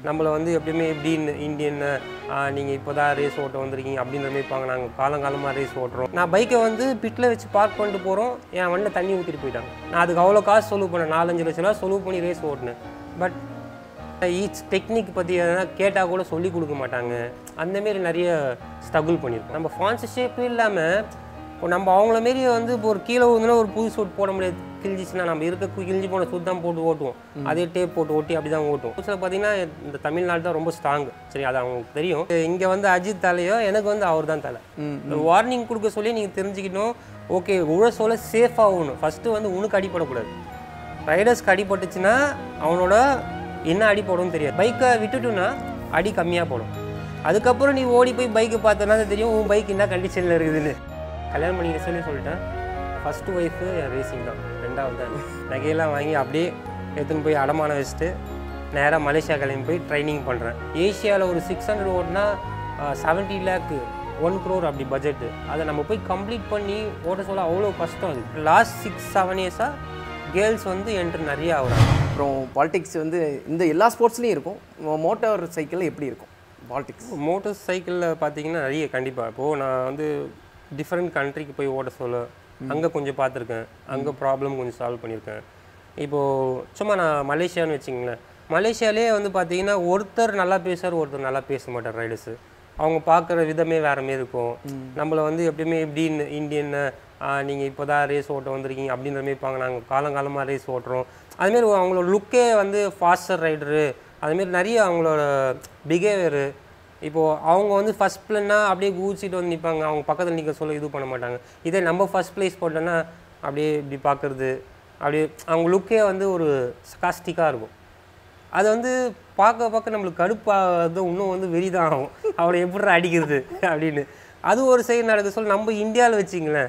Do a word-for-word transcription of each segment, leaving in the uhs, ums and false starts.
நம்மள வந்து எப்பயுமே எப்படி இந்தியன் நீங்கள் இப்போ தான் ரேஸ் ஓட்ட வந்திருக்கீங்க அப்படின்ற மாதிரி இருப்பாங்க. நாங்கள் காலங்காலமாக ரேஸ் ஓட்டுறோம். நான் பைக்கை வந்து பிட்டில் வச்சு பார்க் பண்ணிட்டு போகிறோம், என் வண்டியில் தண்ணி ஊற்றிட்டு போயிட்டாங்க. நான் அதுக்கு அவ்வளோ காசு செலவு பண்ணேன், நாலஞ்சு லட்ச ரூபா செலவு பண்ணி ரேஸ் ஓட்டினேன். பட் ஈச் டெக்னிக் பற்றி எதனா கேட்டால் கூட சொல்லி கொடுக்க மாட்டாங்க. அந்தமாரி நிறைய ஸ்ட்ரகிள் பண்ணியிருக்கோம். நம்ம ஸ்பான்சர்ஷிப் இல்லாமல் இப்போ நம்ம அவங்கள மாரி வந்து இப்போ ஒரு கீழே வந்து ஒரு புது சூட் போட முடியாது. கிழிஞ்சிச்சுன்னா நம்ம இருக்க கிழிஞ்சி போன சூட் தான் போட்டு ஓட்டுவோம். அதே டேப் போட்டு ஓட்டி அப்படி தான் ஓட்டுவோம். புதுசில் பார்த்தீங்கன்னா இந்த தமிழ்நாடு தான் ரொம்ப ஸ்ட்ராங்கு. சரி, அது அவங்களுக்கு தெரியும். இங்கே வந்து அஜித் தலையோ, எனக்கு வந்து அவர் தான் தலை. வார்னிங் கொடுக்க சொல்லி நீங்கள் தெரிஞ்சுக்கிட்டோம். ஓகே, உழ சொல்ல சேஃபாக ஆகணும். ஃபஸ்ட்டு வந்து உனக்கு அடிப்படக்கூடாது. ரைடர்ஸ்க்கு அடிப்பட்டுச்சுன்னா அவனோட என்ன அடிப்படும் தெரியாது. பைக்கை விட்டுட்டுன்னா அடி கம்மியாக போடும். அதுக்கப்புறம் நீ ஓடி போய் பைக்கை பார்த்தோன்னா தெரியும் உன் பைக் என்ன கண்டிஷனில் இருக்குதுன்னு. கல்யாணம் பண்ணிக்க சொல்லி சொல்லிட்டேன். ஃபஸ்ட்டு ஒய்ஃபு என் ரேசிங் தான். ரெண்டாவது தான் நகையெல்லாம் வாங்கி அப்படியே எடுத்துன்னு போய் அடமான வச்சுட்டு நேராக மலேசியா கிளம்பி போய் ட்ரைனிங் பண்ணுறேன். ஏஷியாவில் ஒரு சிக்ஸ் ஹண்ட்ரட் ஓட்டினா செவன்ட்டி லேக்கு ஒன் க்ரோர் அப்படி பட்ஜெட்டு. அதை நம்ம போய் கம்ப்ளீட் பண்ணி ஓட்ட சொல்ல அவ்வளோ கஷ்டம். அது லாஸ்ட் சிக்ஸ் செவன் இயர்ஸாக கேர்ள்ஸ் வந்து என்ட்ரு நிறைய ஆகுறாங்க. அப்புறம் பாலிடிக்ஸ் வந்து இந்த எல்லா ஸ்போர்ட்ஸ்லேயும் இருக்கும். மோட்டார் சைக்கிளில் எப்படி இருக்கும் பாலிடிக்ஸ்? மோட்டார் சைக்கிளில் பார்த்தீங்கன்னா நிறைய கண்டிப்பாக. இப்போது நான் வந்து டிஃப்ரெண்ட் கண்ட்ரிக்கு போய் ஓட்ட சொல்ல அங்கே கொஞ்சம் பார்த்துருக்கேன். அங்கே ப்ராப்ளம் கொஞ்சம் சால்வ் பண்ணியிருக்கேன். இப்போது சும்மா நான் மலேசியான்னு வச்சிங்களேன். மலேசியாலே வந்து பார்த்தீங்கன்னா ஒருத்தர் நல்லா பேசுவார், ஒருத்தர் நல்லா பேச மாட்டார். ரைடர்ஸு அவங்க பார்க்குற விதமே வேறு மாரி இருக்கும். நம்மளை வந்து எப்பயுமே எப்படி இந்தியன் நீங்கள் இப்போ தான் ரேஸ் ஓட்ட வந்திருக்கீங்க அப்படின்ற மாரி இருப்பாங்க. நாங்கள் காலங்காலமாக ரேஸ் ஓட்டுறோம். அதுமாரி அவங்களோட லுக்கே வந்து ஃபாஸ்டர் ரைடரு, அதுமாரி நிறைய அவங்களோட பிஹேவியரு. இப்போது அவங்க வந்து ஃபஸ்ட் பிளேன்னா அப்படியே கூச்சிட்டு வந்து நிற்பாங்க. அவங்க பக்கத்தில் நிற்க சொல்ல இது பண்ண மாட்டாங்க. இதே நம்ம ஃபஸ்ட் ப்ளேஸ் போட்டோன்னா அப்படியே இப்படி பார்க்குறது, அப்படியே அவங்க லுக்கே வந்து ஒரு ஸ்காஸ்டிக்காக இருக்கும். அது வந்து பார்க்க பார்க்க நம்மளுக்கு கடுப்பாக இன்னும் வந்து வெறிதான் ஆகும். அவளை எப்படி அடிக்கிறது அப்படின்னு. அது ஒரு சைடு நடக்க சொல்ல நம்ம இந்தியாவில் வச்சிங்களேன்.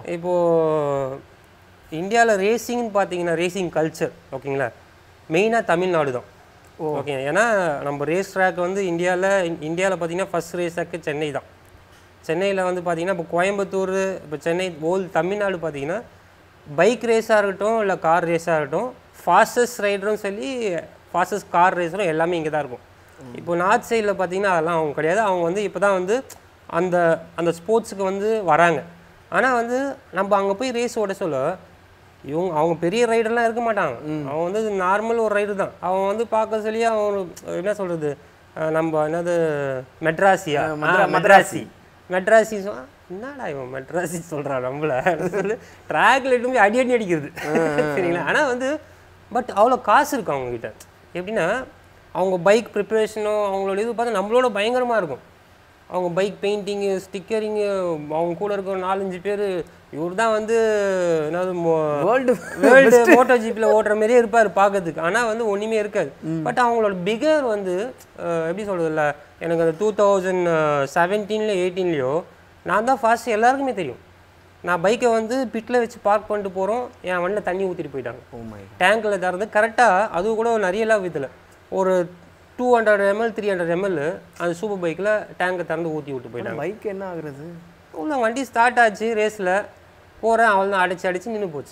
இப்போது இந்தியாவில் ரேசிங்னு பார்த்தீங்கன்னா ரேசிங் கல்ச்சர் ஓகேங்களா, மெயினாக தமிழ்நாடு தான். ஓகே, ஏன்னா நம்ம ரேஸ் ட்ராக் வந்து இந்தியாவில் இந்தியாவில் பார்த்தீங்கன்னா ஃபஸ்ட் ரேஸ் ட்ராக்கு சென்னை தான். சென்னையில் வந்து பார்த்தீங்கன்னா இப்போ கோயம்புத்தூர், இப்போ சென்னை ஓல் தமிழ்நாடு பார்த்தீங்கன்னா பைக் ரேஸாக இருக்கட்டும் இல்லை கார் ரேஸாக இருக்கட்டும், ஃபாஸ்டஸ்ட் ரைடரும் சொல்லி ஃபாஸ்டஸ்ட் கார் ரேஸரும் எல்லாமே இங்கே தான் இருக்கும். இப்போ நார்த் சைடில் பார்த்தீங்கன்னா அதெல்லாம் அவங்க கிடையாது. அவங்க வந்து இப்போ தான் வந்து அந்த அந்த ஸ்போர்ட்ஸுக்கு வந்து வராங்க. ஆனால் வந்து நம்ம அங்கே போய் ரேஸ் ஓட சொல்ல இவங்க அவங்க பெரிய ரைடர்லாம் இருக்க மாட்டாங்க. அவன் வந்து நார்மல் ஒரு ரைடர் தான். அவன் வந்து பார்க்க சொல்லி அவன் என்ன சொல்கிறது, நம்ம என்னது மெட்ராஸியா மெட்ராசி மெட்ராசி என்னடா இவன் மெட்ராசி சொல்கிறான் நம்மள சொல்லி ட்ராக்ல எட்டுமே அடி அடி அடிக்கிறது சரிங்களா. ஆனால் வந்து பட் அவ்வளோ காசு இருக்கு அவங்கக்கிட்ட. எப்படின்னா அவங்க பைக் ப்ரிப்பரேஷனும் அவங்களோட இது பார்த்தா நம்மளோட பயங்கரமாக இருக்கும். அவங்க பைக் பெயிண்டிங்கு, ஸ்டிக்கரிங்கு, அவங்க கூட இருக்கிற நாலஞ்சு பேர் இவர் தான் வந்து என்னது வேர்ல்டு வேர்ல்டு மோட்டோஜிபியில் ஓட்டுற மாதிரியே இருப்பார் பார்க்கறதுக்கு. ஆனால் வந்து ஒன்றுமே இருக்காது. பட் அவங்களோட பிகர் வந்து எப்படி சொல்கிறதில்ல, எனக்கு அந்த டூ தௌசண்ட் செவன்டீனில் எயிட்டீன்லேயோ நான் தான் ஃபாஸ்ட் எல்லாருக்குமே தெரியும். நான் பைக்கை வந்து பிட்டில் வச்சு பார்க் பண்ணிட்டு போகிறோம், என் வண்டியில் தண்ணி ஊற்றிட்டு போயிட்டாங்க. டேங்கில் திறந்து கரெக்டாக அது கூட நிறையலாம் விதில் ஒரு two hundred ML three hundred ML அந்த சூப்பர் பைக்கில் டேங்கை திறந்து ஊற்றி விட்டு போயிட்டாங்க. பைக் என்ன ஆகுறது, உள்ள வண்டி ஸ்டார்ட் ஆச்சு, ரேஸில் போகிறேன், அவள் தான் அடிச்சு அடித்து நின்று போச்சு.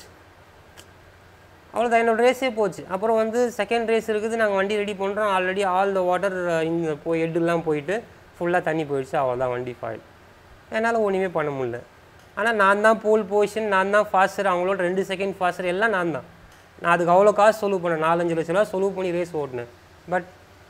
அவ்வளோதான், என்னோடய ரேஸே போச்சு. அப்புறம் வந்து செகண்ட் ரேஸ் இருக்குது, நாங்கள் வண்டி ரெடி பண்ணுறோம். ஆல்ரெடி ஆல் த வாட்டர் இந்த போய் ஹெட்டெல்லாம் போயிட்டு ஃபுல்லாக தண்ணி போயிடுச்சு. அவள் தான் வண்டி ஃபாயில். என்னால் ஒன்றுமே பண்ண முடியல. ஆனால் நான் தான் போல் பொசிஷன், நான் தான் ஃபாஸ்டர், அவங்களோட ரெண்டு செகண்ட் ஃபாஸ்டர் எல்லாம் நான் தான். நான் அதுக்கு அவ்வளோ காசு செலவு பண்ணேன், நாலஞ்சு லட்ச ரூபா செலவு பண்ணி ரேஸ் ஓட்டினேன். பட்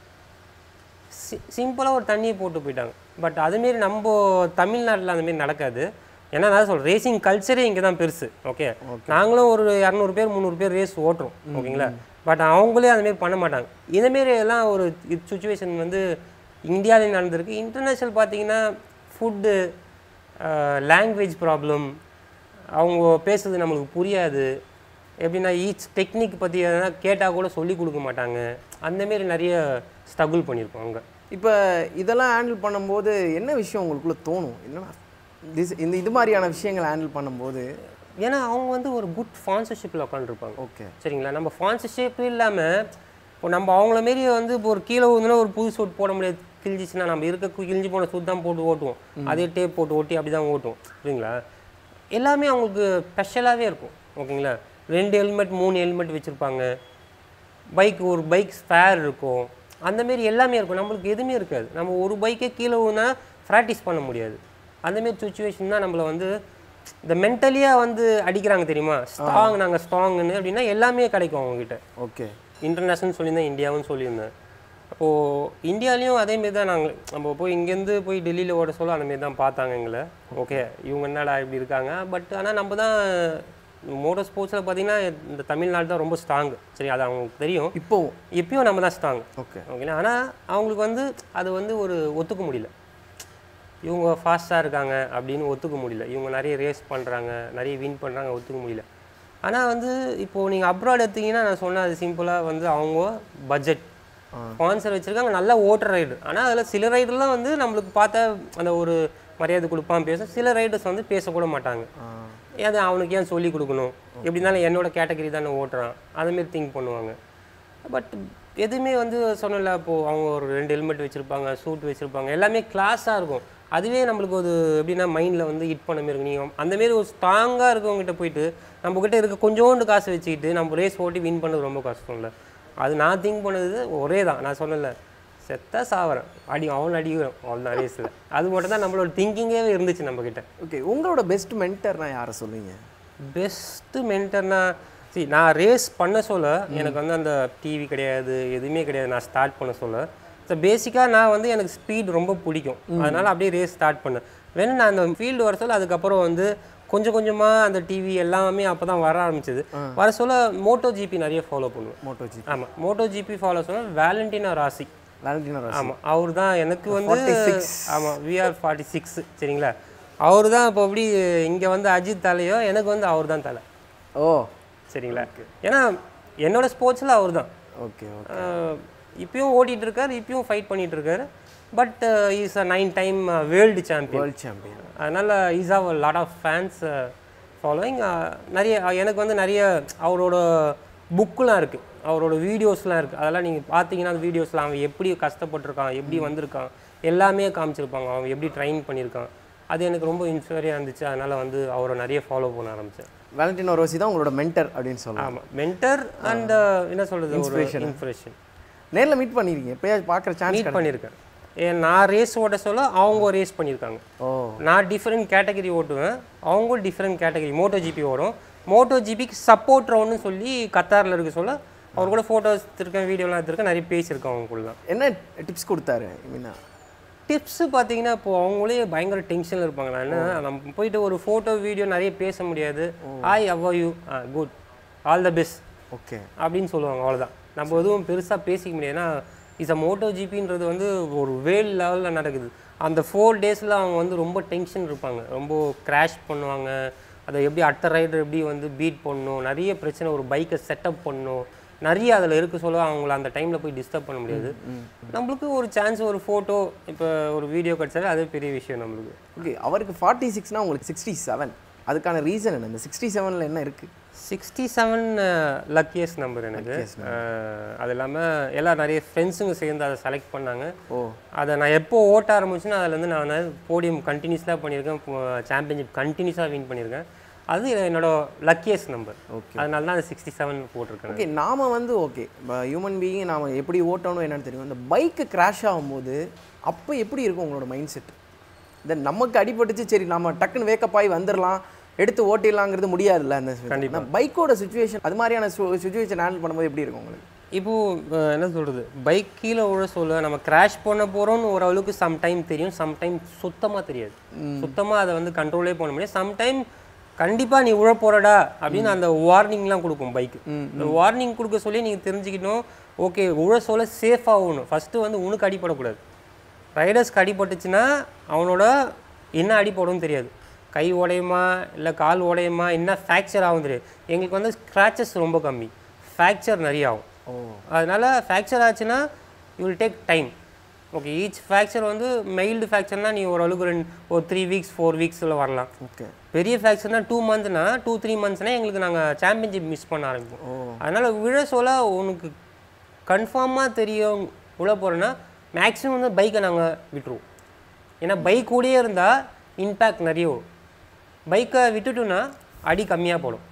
சி சிம்பிளாக ஒரு தண்ணியை போட்டு போயிட்டாங்க. பட் அதுமாரி நம்ம தமிழ்நாட்டில் அந்தமாரி நடக்காது. ஏன்னா நான் சொல்கிறேன், ரேசிங் கல்ச்சரே இங்கே தான் பெருசு. ஓகே, நாங்களும் ஒரு இரநூறு பேர் முந்நூறு பேர் ரேஸ் ஓட்டுறோம் ஓகேங்களா. பட் அவங்களே அதுமாரி பண்ண மாட்டாங்க. இதுமாரி எல்லாம் ஒரு சுச்சுவேஷன் வந்து இந்தியாவிலே நடந்திருக்கு. இன்டர்நேஷ்னல் பார்த்தீங்கன்னா ஃபுட்டு, லாங்குவேஜ் ப்ராப்ளம், அவங்க பேசுறது நம்மளுக்கு புரியாது. எப்படின்னா ஈச் டெக்னிக் பற்றி எதனா கேட்டால் கூட சொல்லி கொடுக்க மாட்டாங்க. அந்தமாரி நிறைய ஸ்ட்ரகிள் பண்ணியிருக்கோம் அங்கே. இப்போ இதெல்லாம் ஹேண்டில் பண்ணும்போது என்ன விஷயம் உங்களுக்குள்ளே தோணும்? என்னன்னா திஸ் இந்த இது மாதிரியான விஷயங்களை ஹேண்டில் பண்ணும்போது, ஏன்னா அவங்க வந்து ஒரு குட் ஸ்பான்சர்ஷிப்பில் உட்காந்துருப்பாங்க. ஓகே சரிங்களா. நம்ம ஸ்பான்சர்ஷிப் இல்லாமல் இப்போ நம்ம அவங்கள மாரி வந்து இப்போ ஒரு கீழே ஊதுனா ஒரு புது சூட் போட முடியாது. கிழிஞ்சிச்சுன்னா நம்ம இருக்க கிழிஞ்சி போன சூட் தான் போட்டு ஓட்டுவோம். அதே டேப் போட்டு ஓட்டி அப்படி தான் ஓட்டுவோம் சரிங்களா. எல்லாமே அவங்களுக்கு ஸ்பெஷலாகவே இருக்கும் ஓகேங்களா. ரெண்டு ஹெல்மெட் மூணு ஹெல்மெட் வச்சுருப்பாங்க. பைக் ஒரு பைக் ஸ்பேர் இருக்கும். அந்தமாரி எல்லாமே இருக்கும். நம்மளுக்கு எதுவுமே இருக்காது. நம்ம ஒரு பைக்கே கீழே ஊனா ப்ராக்டிஸ் பண்ண முடியாது. அந்தமாரி சுச்சுவேஷன் தான் நம்மளை வந்து இந்த மென்டலியாக வந்து அடிக்கிறாங்க தெரியுமா, ஸ்ட்ராங் நாங்கள் ஸ்ட்ராங்குன்னு அப்படின்னா எல்லாமே கிடைக்கும் அவங்ககிட்ட. ஓகே, இன்டர்நேஷ்னல் சொல்லியிருந்தேன், இந்தியாவும் சொல்லியிருந்தேன். அப்போது இந்தியாவிலையும் அதேமாரி தான் நாங்கள் நம்ம போய் இங்கேருந்து போய் டெல்லியில் ஓட சொல்ல அந்தமாரி தான் பார்த்தாங்க எங்களை. ஓகே இவங்க என்னடா இப்படி இருக்காங்க. பட் ஆனால் நம்ம தான் மோட்டர் ஸ்போர்ட்ஸில் பார்த்தீங்கன்னா இந்த தமிழ்நாடு தான் ரொம்ப ஸ்ட்ராங்கு. சரி, அது அவங்களுக்கு தெரியும். இப்போவும் இப்பயும் நம்ம தான் ஸ்ட்ராங். ஓகே ஓகேங்களா. ஆனால் அவங்களுக்கு வந்து அது வந்து ஒரு ஒத்துக்க முடியல. இவங்க ஃபாஸ்ட்டாக இருக்காங்க அப்படின்னு ஒத்துக்க முடியல. இவங்க நிறைய ரேஸ் பண்ணுறாங்க, நிறைய வின் பண்ணுறாங்க, ஒத்துக்க முடியல. ஆனால் வந்து இப்போது நீங்கள் அப்ராட் எடுத்தீங்கன்னா நான் சொன்னேன் அது சிம்பிளாக வந்து அவங்க பட்ஜெட் ஸ்பான்சர் வச்சுருக்காங்க, நல்ல ஓட்டர் ரைடு. ஆனால் அதில் சில ரைடர்லாம் வந்து நம்மளுக்கு பார்த்தா அந்த ஒரு மரியாதை கொடுப்பான் பேச, சில ரைடர்ஸ் வந்து பேசக்கூட மாட்டாங்க. ஏன் அவனுக்கு ஏன் சொல்லி கொடுக்கணும், எப்படி இருந்தாலும் என்னோட கேட்டகரி தானே ஓட்டுறான், அதுமாரி திங்க் பண்ணுவாங்க. பட் எதுவுமே வந்து சொன்னல, இப்போது அவங்க ஒரு ரெண்டு ஹெல்மெட் வச்சுருப்பாங்க, சூட் வச்சுருப்பாங்க, எல்லாமே கிளாஸாக இருக்கும். அதுவே நம்மளுக்கு ஒரு எப்படின்னா மைண்டில் வந்து ஹிட் பண்ண மாரி இருக்கும். நீங்கள் அந்தமாரி ஒரு ஸ்ட்ராங்காக இருக்கவங்ககிட்ட போயிட்டு நம்மக்கிட்ட இருக்க கொஞ்சோண்டு காசு வச்சுக்கிட்டு நம்ம ரேஸ் ஓட்டி வின் பண்ணது ரொம்ப கஷ்டம் இல்லை. அது நான் திங்க் பண்ணது ஒரே தான், நான் சொன்னல செத்த சாவறேன் அடி அவன் அடிக்கிறோம் அவ்வளோதான் ரேஸில். அது மட்டும் தான் நம்மளோட திங்கிங்கே இருந்துச்சு நம்மக்கிட்ட. ஓகே, உங்களோட பெஸ்ட் மென்டர்னா யாரை சொல்லுவீங்க? பெஸ்ட்டு மென்டர்னா சரி, நான் ரேஸ் பண்ண சொல்ல எனக்கு வந்து அந்த டிவி கிடையாது, எதுவுமே கிடையாது. நான் ஸ்டார்ட் பண்ண சொல்ல ஸோ பேசிக்காக நான் வந்து எனக்கு ஸ்பீட் ரொம்ப பிடிக்கும். அதனால் அப்படியே ரேஸ் ஸ்டார்ட் பண்ணேன். வேணும் நான் அந்த ஃபீல்டு வர சொல்ல அதுக்கப்புறம் வந்து கொஞ்சம் கொஞ்சமாக அந்த டிவி எல்லாமே அப்போ தான் வர ஆரம்பிச்சது. வர சொல்ல மோட்டோ ஜிபி நிறைய ஃபாலோ பண்ணுவேன். மோட்டோ ஜிபி ஆமாம், மோட்டோ ஜிபி ஃபாலோ சொல்ல வேலண்டினோ ராசி. வேலண்டினோ ராசி ஆமாம், அவர் தான் எனக்கு வந்து ஆமாம் விஆர் ஃபார்ட்டி சிக்ஸ் சரிங்களா. அவர் தான் இப்போ எப்படி இங்கே வந்து அஜித் தலையோ எனக்கு வந்து அவர் தான் தலை. ஓ சரிங்களா. ஏன்னா என்னோட ஸ்போர்ட்ஸில் அவர் தான். Okay okay. இப்பயும் ஓட்டிகிட்டு இருக்கார், இப்பயும் ஃபைட் பண்ணிகிட்டு இருக்காரு. But is a nine time world champion. World champion அதனால் is have a lot of fans following. நிறைய எனக்கு வந்து நிறைய அவரோட புக்கெலாம் இருக்குது, அவரோட வீடியோஸ்லாம் இருக்குது. அதெல்லாம் நீங்கள் பார்த்தீங்கன்னா அந்த வீடியோஸில் அவன் எப்படி கஷ்டப்பட்டிருக்கான், எப்படி வந்திருக்கான், எல்லாமே காமிச்சிருப்பாங்க. அவன் எப்படி ட்ரைன் பண்ணியிருக்கான். அது எனக்கு ரொம்ப இன்ஸ்பைரியாக இருந்துச்சு. அதனால் வந்து அவரை நிறைய ஃபாலோ பண்ண ஆரம்பித்தேன். வேலண்டினோ ரோசி தான் உங்களோட மென்டர் அப்படின்னு சொல்லலாம். ஆமாம், மென்டர் அண்ட் என்ன சொல்கிறது, இன்ஸ்பிரேஷன். இன்ஸ்பிரேஷன் நேரில் மீட் பண்ணியிருக்கீங்க, எப்போயாவது பார்க்குற சான்ஸ்? மீட் பண்ணியிருக்கேன். ஏன் நான் ரேஸ் ஓட்ட சொல்ல அவங்க ரேஸ் பண்ணியிருக்காங்க. ஓ நான் டிஃப்ரெண்ட் கேட்டகரி ஓட்டுவேன், அவங்க டிஃப்ரெண்ட் கேட்டகரி. மோட்டோ ஜிபி ஓடும், மோட்டோ ஜிபிக்கு சப்போர்ட் ரவுண்டுன்னு சொல்லி கத்தாரில் இருக்க சொல்ல அவர் கூட ஃபோட்டோஸ் எடுத்திருக்கேன், வீடியோலாம் எடுத்திருக்கேன், நிறைய பேசியிருக்கேன் அவங்களுக்குள்ள. என்ன டிப்ஸ் கொடுத்தாரு? மீனா டிப்ஸு பார்த்தீங்கன்னா இப்போது அவங்களே பயங்கர டென்ஷனில் இருப்பாங்க. நான் என்ன நம்ம போயிட்டு ஒரு ஃபோட்டோ வீடியோ நிறைய பேச முடியாது. Hi how are you, ah good, all the best, okay அப்படின்னு சொல்லுவாங்க. அவ்வளோதான், நம்ம எதுவும் பெருசாக பேசிக்க முடியாது. ஏன்னா இஸ் அ மோட்டோ ஜிபின்றது வந்து ஒரு வேல் லெவலில் நடக்குது. அந்த ஃபோர் டேஸில் அவங்க வந்து ரொம்ப டென்ஷன் இருப்பாங்க, ரொம்ப கிராஷ் பண்ணுவாங்க. அதை எப்படி அட்டர் ரைடர் எப்படி வந்து பீட் பண்ணணும், நிறைய பிரச்சனை, ஒரு பைக்கை செட்டப் பண்ணணும், நிறைய அதில் இருக்க சொல்ல அவங்கள அந்த டைமில் போய் டிஸ்டர்ப் பண்ண முடியாது. நம்மளுக்கு ஒரு சான்ஸ், ஒரு ஃபோட்டோ, இப்போ ஒரு வீடியோ கிடச்சாலே அதே பெரிய விஷயம் நம்மளுக்கு. ஓகே, அவருக்கு ஃபார்ட்டி சிக்ஸ்னால் உங்களுக்கு சிக்ஸ்டி செவன், அதுக்கான ரீசன் என்ன? இந்த சிக்ஸ்டி செவனில் என்ன இருக்குது? சிக்ஸ்டி செவன் லக்கியஸ்ட் நம்பர் எனக்கு. அது இல்லாமல் எல்லாம் நிறைய ஃப்ரெண்ட்ஸுங்க சேர்ந்து அதை செலக்ட் பண்ணாங்க. ஓ அதை நான் எப்போ ஓட்ட ஆரம்பிச்சுன்னா அதுலேருந்து நான் போடியம் கண்டினியூஸாக பண்ணியிருக்கேன், சாம்பியன்ஷிப் கண்டினியூஸாக வின் பண்ணியிருக்கேன். அது என்னோட லக்கியஸ்ட் நம்பர். ஓகே, அதனால தான் அது சிக்ஸ்டி செவன் போட்டிருக்கேன். ஓகே, நாம் வந்து ஓகே ஹியூமன் பீயிங் நாம் எப்படி ஓட்டணும் என்னென்னு தெரியும். அந்த பைக்கு கிராஷ் ஆகும்போது அப்போ எப்படி இருக்கும் உங்களோட மைண்ட் செட்? தென் நமக்கு அடிபட்டுச்சு, சரி நம்ம டக்குன்னு வேக்கப் ஆகி வந்துடலாம், எடுத்து ஓட்டிடலாங்கிறது முடியாதுல்ல. அந்த கண்டிப்பாக பைக்கோட சுச்சுவேஷன், அது மாதிரியான சுச்சுவேஷன் ஹேண்டில் பண்ணும்போது எப்படி இருக்கும் உங்களுக்கு? இப்போது என்ன சொல்கிறது, பைக் கீழே விழ சொல்ல நம்ம கிராஷ் பண்ண போகிறோம்னு ஓரளவுக்கு சம்டைம் தெரியும், சம்டைம் சுத்தமாக தெரியாது. சுத்தமாக அதை வந்து கண்ட்ரோலே பண்ண முடியாது. சம்டைம் கண்டிப்பாக நீ உழ போகிறடா அப்படின்னு அந்த வார்னிங்லாம் கொடுக்கும் பைக்கு. இந்த வார்னிங் கொடுக்க சொல்லி நீங்கள் தெரிஞ்சுக்கணும், ஓகே உழ சொல்ல சேஃபாக ஆகணும். ஃபஸ்ட்டு வந்து உனக்கு அடிப்படக்கூடாது. ரைடர்ஸ்க்கு அடிபட்டுச்சுன்னா அவனோட என்ன அடிப்படும் தெரியாது, கை உடையுமா இல்லை கால் உடையுமா, என்ன ஃப்ராக்சர் ஆகும் தெரியாது. எங்களுக்கு வந்து ஸ்க்ராச்சஸ் ரொம்ப கம்மி, ஃப்ராக்சர் நிறைய ஆகும். ஓ அதனால் ஃப்ராக்சர் ஆச்சுன்னா you will take time. Okay, each fracture வந்து மைல்டு ஃப்ராக்சர்னால் நீ ஓரளவுக்கு ரெண்டு ஒரு த்ரீ வீக்ஸ் ஃபோர் வீக்ஸில் வரலாம். ஓகே, பெரிய ஃப்ராக்சர்னால் டூ மந்த்னா டூ த்ரீ மந்த்ஸ்னால் எங்களுக்கு நாங்கள் சாம்பியன்ஷிப் மிஸ் பண்ண ஆரம்பிப்போம். அதனால் விழ சொல்ல உனக்கு கன்ஃபார்மாக தெரியும் விழ போகிறேன்னா மேக்ஸிமம் வந்து பைக்கை நாங்கள் விட்டுருவோம். ஏன்னா பைக் கூடயே இருந்தால் இம்பேக்ட் நிறைய வரும், பைக்கை விட்டுட்டோன்னா அடி கம்மியாக போடும்.